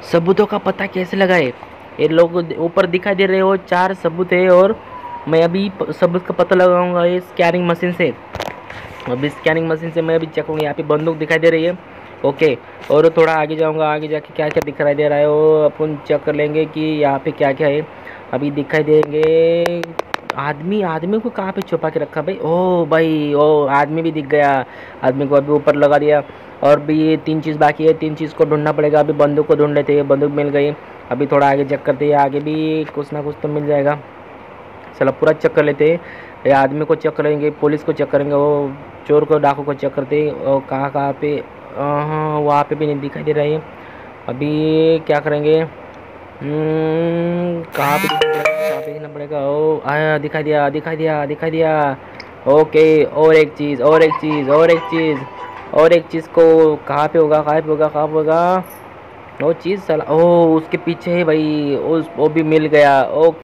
सबूतों का पता कैसे लगाए? ये लोग ऊपर दिखाई दे रहे हो, 4 सबूत है और मैं अभी सबूत का पता लगाऊंगा ये स्कैनिंग मशीन से। अभी स्कैनिंग मशीन से मैं अभी चेक करूँगा। यहाँ पे बंदूक दिखाई दे रही है, ओके। और थोड़ा आगे जाऊँगा, आगे जाके क्या क्या दिखाई दे रहा है वो अपन चेक कर लेंगे कि यहाँ पे क्या क्या है। अभी दिखाई देंगे आदमी। आदमी को कहाँ पे छुपा के रखा भाई? ओ भाई, ओ आदमी भी दिख गया। आदमी को अभी ऊपर लगा दिया। और भी ये 3 चीज़ बाकी है, 3 चीज़ को ढूंढना पड़ेगा। अभी बंदूक को ढूंढ लेते हैं, बंदूक मिल गई। अभी थोड़ा आगे चेक करते हैं, आगे भी कुछ ना कुछ तो मिल जाएगा। चलो पूरा चेक कर लेते हैं। ये आदमी को चेक करेंगे, पुलिस को चेक करेंगे, वो चोर को डाकू को चेक करते हैं। और कहाँ कहाँ पे? हाँ, वहाँ पे भी नहीं दिखाई दे रहा है। अभी क्या करेंगे? कहाँ पे देखना पड़ेगा, कहाँ पे देखना पड़ेगा? ओ आया, दिखाई दिया, दिखाई दिया, दिखाई दिया। ओके। और एक चीज़, और एक चीज़, और एक चीज़, और एक चीज़ को कहाँ पे होगा, कहाँ पे होगा, कहाँ पे होगा वो चीज़? साला ओ उसके पीछे है भाई, उस वो भी मिल गया। ओ